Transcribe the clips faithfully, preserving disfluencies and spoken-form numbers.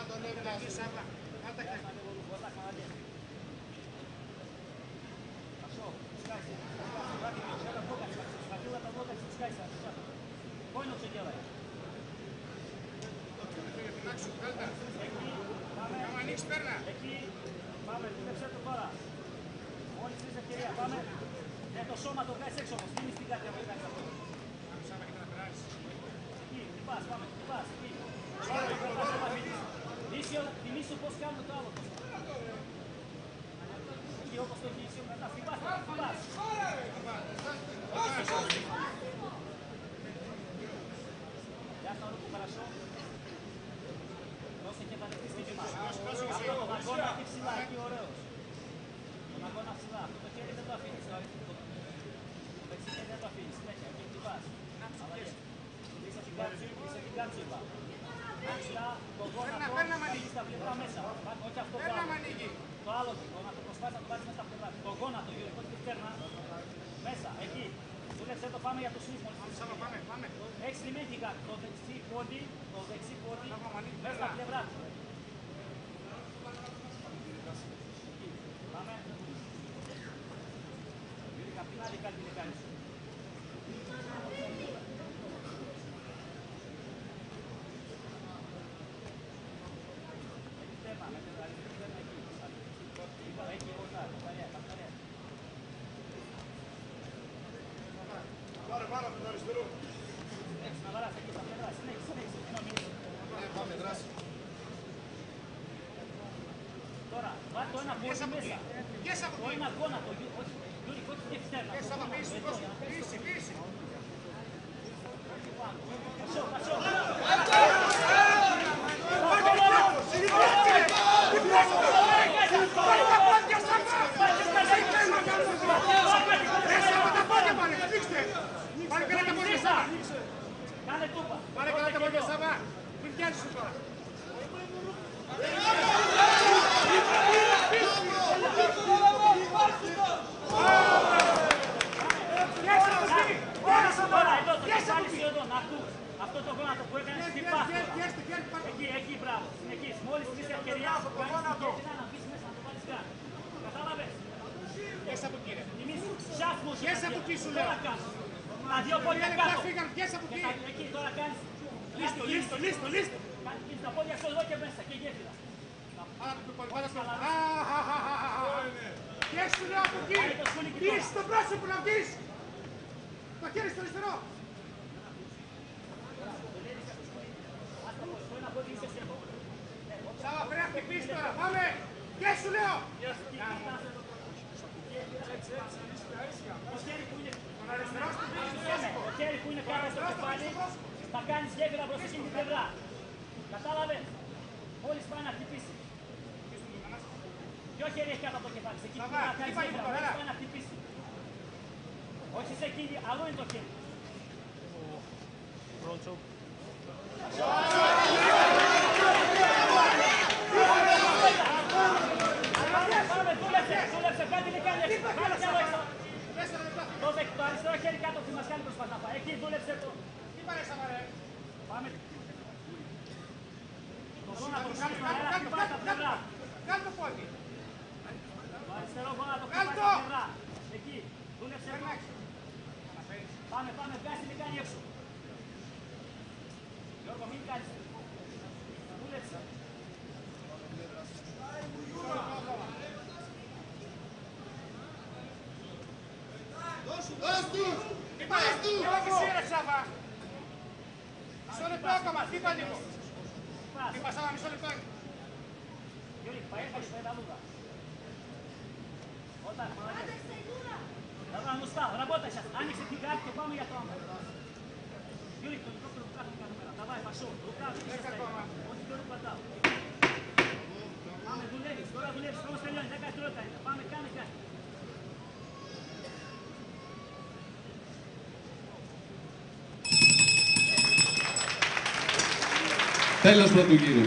Понял, что делаешь? Εκεί πάμε, δούλεψε το τώρα. Μόλις είσαι ευκαιρία, πάμε. Για το σώμα το βγάζεις έξω όμως, δίνεις την κάρτια που κάνεις αυτό. Εκεί, τι πας, πάμε, τι πας, εκεί. Θυμήσου πώς κάνουμε το άλλο. Εκεί όπως το έχει ίσιο μετά, τι πας, τι πας. Ya está, no corazón. No sé qué tal es que más. Αυτό τον αγώνα αυτή ψηλά, εκεί ωραίος. Τον αγώνα ψηλά, αυτό το χέρι δεν το αφήνεις. Το δεξί δεν το αφήνεις, συνέχεια, εκεί χτυπάς. Αλλαγές. Είσαι την κάτσιβα. Άξιλα, το γόνατο, κάνεις στα πλευρά μέσα. Όχι αυτό το άλλο. Το άλλο γόνατο, προσπάθεις να το βάλεις μέσα στα πλευρά. Το γόνατο, γεωργικό και φτέρνα. Μέσα, εκεί. Δούλεψε το, πάμε για το σλίπ. Έχεις λιμέντικα, το δεξί πόδι, το δεξί πόδι, μέσα στα πλευρά. Πάμε. Γιώργη, απ' την άλλη κάτι δεν κάνεις. Έχει θέμα, με την αριστερή θέμα εκεί. Εκεί, κοντά, κονταριά, κονταριά. Πάρε πάνω από τον αριστερό. Έχεις να βαράς εκεί στα πλευρά, συνέχισε, συνέχισε, μην νομίζεις. Πάμε, δράση. Τώρα, βάλει το ένα πόδι μέσα. Το ένα γόνατο, όχι, Γιώργη, όχι και φτέρνα. Πίση, πίση. Πασό, πασό. Πάρε καλά τα πόδια Σάβα. Κάνε τούπα. Πάρε καλά τα πόδια Σάβα. Μην πιάνεις σου τώρα. Τώρα εδώ το κεφάλι σου εδώ, να ακούς. Αυτό το γόνατο που έκανες στην πάθη. Εκεί, εκεί, μπράβο. Συνεχίσεις. Μόλις είσαι ευκαιριά, κάνεις την κέρδη να μπεις μέσα, να το βάλεις κάτω. Κατάλαβες. Πιέσαι από εκεί ρε. Θυμίσου, σιάσμος. Πιέσαι από εκεί σου λέω. Τώρα κάνεις. Τα δύο πόδια κάτω. Πιέσαι από εκεί. Εκεί, τώρα κάνεις. Λίστο, λίστο, λίστο, λίστο. Κάνεις τα πόδια σου εδώ και μέσα και γέφυρα. Πιέσαι σου λέω από εκεί. Πίσεις το πρόσωπο να βγεις. Το χέρι στο αριστερό. Σάβα, πρέπει να χτυπήσεις τώρα. Πάμε. Πιέσαι σου λέω. Το χέρι που είναι κάτω στο κεφάλι θα κάνεις γέφυρα προς εκείνη την πλευρά. Κατάλαβες. Μόλις πάει να χτυπήσει. Ποιο χέρι έχει κάτω από το κεφάλι. Σε εκείνη την πλευρά κάνεις γέφυρα. Μόλις πάει να χτυπήσει. Όχι σε εκείνη, αλλού είναι το χέρι. Μπρόντσο. Πάμε, δούλεψε, δούλεψε, κάτι δεν κάνει έξω. Πάμε κι άλλο έξω. Το αριστερό χέρι κάτω από τη μασκάλη προσπαθά να πάει. Εκεί δούλεψε το. Τι πάρε Σάβα ρε. Πάμε. Το γόνατο κάνει στον αέρα, χτυπάει τα πλευρά. Κάνε το πόδι. Το αριστερό γόνατο χτυπάει τα πλευρά. Εκεί, δούλεψε το. Πάμε, πάμε, βγάζει τι κάνει έξω. Γιώργο, μην κάνεις. Δούλεψε. Δώσ' τους! Τι πας του! Όχι σύρε Σάβα! Μισό λεπτό ακόμα, χτύπα λίγο. Χτύπα Σάβα, μισό λεπτό. Γιώργη, поехали по Эдалуда. Вот так, молодец. Давай, он устал, работай сейчас. Аникс, иди гад, ты помни, я там. Юрий, ты просто руках не камера. Давай, пошел. Руках, ты сейчас стоишь. Он тебе руку отдал. Маме, дулевич, скоро дулевич, скоро стреляй. Такая тройка. Маме, каны, каны. Τέλος πρώτου γύρου.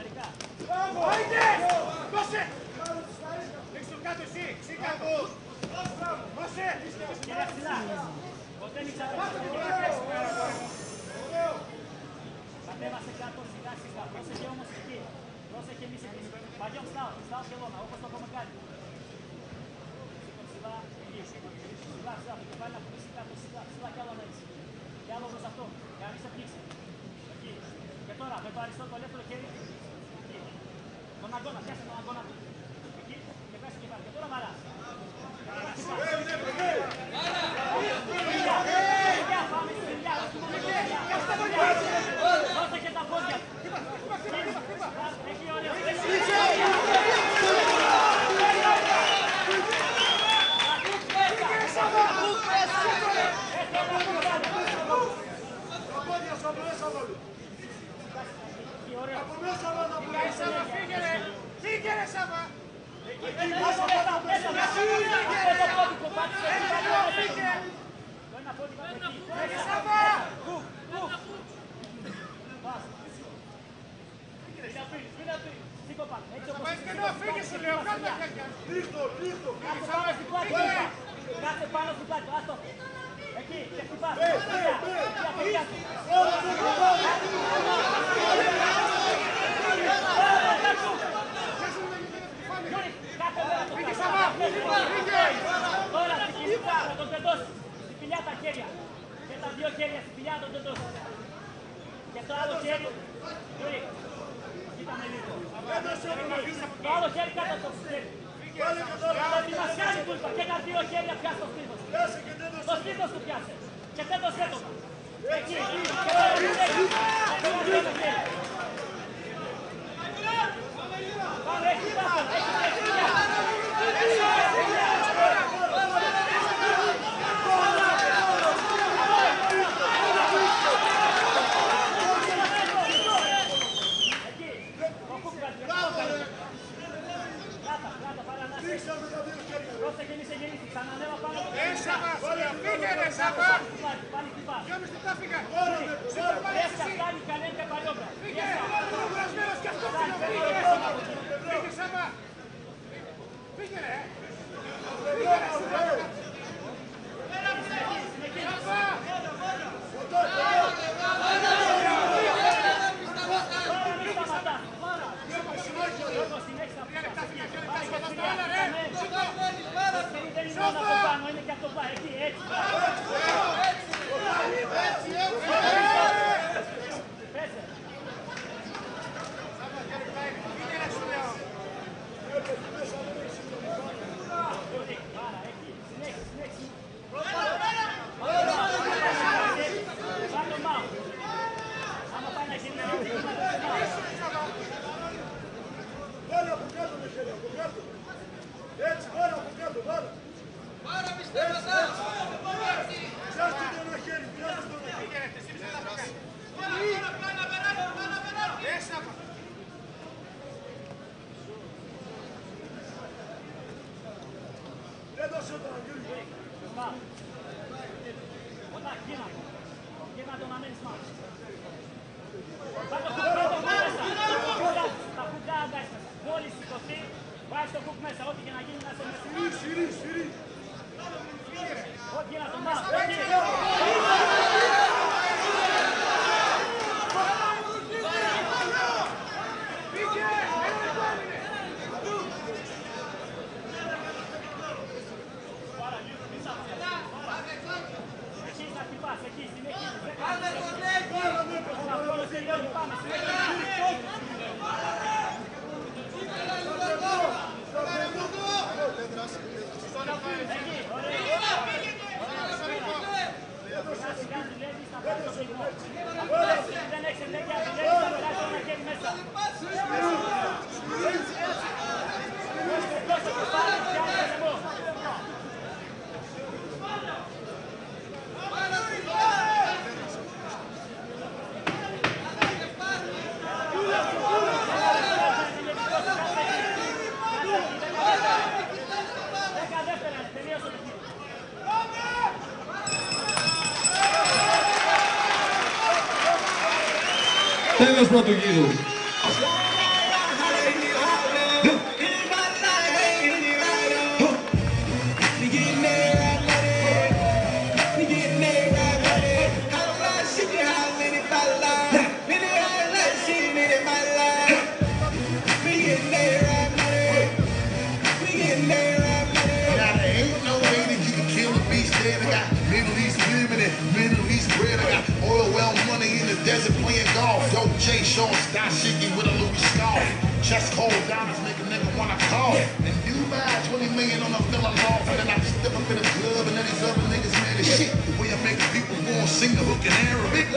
Μερικά. Άιντες! Δώσε! Ρίξ' τον κάτω εσύ, ξήκατο! Δώσε! Κύριε ψηλά. Ποτέ μην ξαδέψετε. Κατέβασε κάτω σιγά σιγά. Πρόσεχε όμως εκεί. Πρόσεχε εμείς εκεί. Παγιόν στάω. Στάω και εγώ, όπως το έχουμε κάνει. Σήκω ψηλά. Εκεί. Ψηλά, ψηλά. Το κεφάλι να πουλήσει κάτω. Ψηλά, ψηλά κι άλλο να είσαι. Κι άλλο προς αυτό. Για να μην σε πνίξει. Εκεί. Και τώρα με το αριστερό το ελεύθερο χέρι. Εκεί. Τον αγώνα. Πιάσε τον αγώνα του. Εκεί. Και πέσει κεφάλι. Και τώρα βαράς. Δώσε και τα πόδια. Έχει ωραίο. Φύγε ρε Σάβα! Φύγε σου λέω, κάτω τα χέρια! Ρίχτω, ρίχτω! Κάτσε πάνω στην πλάτη, άστο! Εκεί, και χτυπάς! Φύγε Σάβα! Τώρα στην κοιλιά να τον τεντώσεις. Στην κοιλιά τα χέρια. Και τα δύο χέρια στην κοιλιά να τον τεντώσεις. Και το άλλο χέρι. Γιούρι, κοίτα με λίγο. Το άλλο χέρι κάτω από το χέρι. Το δημασιάζει που είπα. Και τα δύο χέρια πιάσε το στήθος. Το στήθος του πιάσε. Και τέντωσέ το. Εκεί, εκεί. Και τώρα το χέρι. Πάμε, εκεί πάσω. Πρόσεχε μη σε γυρίσει, ξανανέβα πάνω. Ε, Σάβα, φύγε ρε Σάβα! Πάλι χτυπάς. Δυο μισή τα φύγα! Έσκα κάνει κανένα και παλιόπρα. Φύγε! Κουρασμένος κι αυτό φύγε! Φύγε Σάβα! Φύγε ρε! Φύγε ρε Σάβα! Τώρα μη σταματάς. Λόγω συνέχισα. Δεν είναι μόνο από πάνω, είναι και από το πάνω. Εκεί, έτσι. Πέσε. Άρα, εκεί. Συνέχισε, συνέχισε. Πάρ' το μάου. Άμα πάει να γίνει Βάλε από κάτω με χέρια, από κάτω. Έτσι, βάλε από κάτω, βάλε. Πάρα πιστεύετε! Πιάστε το ένα χέρι, πιάστε το ένα χέρι. Έδωσε τον Αγγίλη. Όταν γύρνα το. Γύρνα το να μένεις μάτς. Θα το κουκ μέσα. Τα κουκά αγκάς μέσα. Μόλις σηκωθεί, βάζεις το κουκ μέσα. Ό,τι και να γίνει να σε μέσα. Σφυρί, σφυρί, σφυρί. Ό,τι γύρνα το μάτς. Εκεί. Εκεί θα χτυπάς, εκεί, συνεχίζεις. Όλος τελειώνει, πάμε, συνεχίζεις. Εκεί, ωραία. Σιγά δουλεύεις, θα πάρεις το πληγμό. Δεν έχεις ενέργεια, δουλεύεις, θα περάσεις ένα χέρι μέσα. Δώσε το πάλι, πιάσεις εγώ. Δέκα δεύτερα, τελείωσε το κύριο. Τέλος πρώτου γύρου. Chest cold diamonds make a nigga wanna call. And Dubai, twenty million on a villa law. And then I step up in the club and then these other niggas mad as shit. The way I make people wanna sing the hook in Arabic.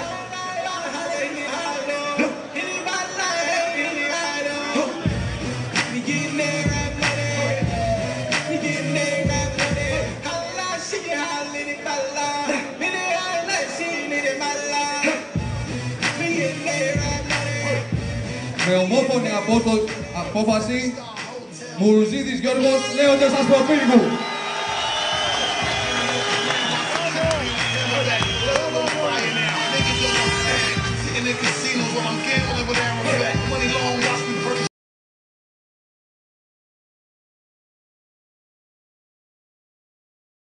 Με ομόφωνη απόφαση, Μουρουζίδης Γιώργος, Λέοντες Ασπροπύργου. In the casino where I'm getting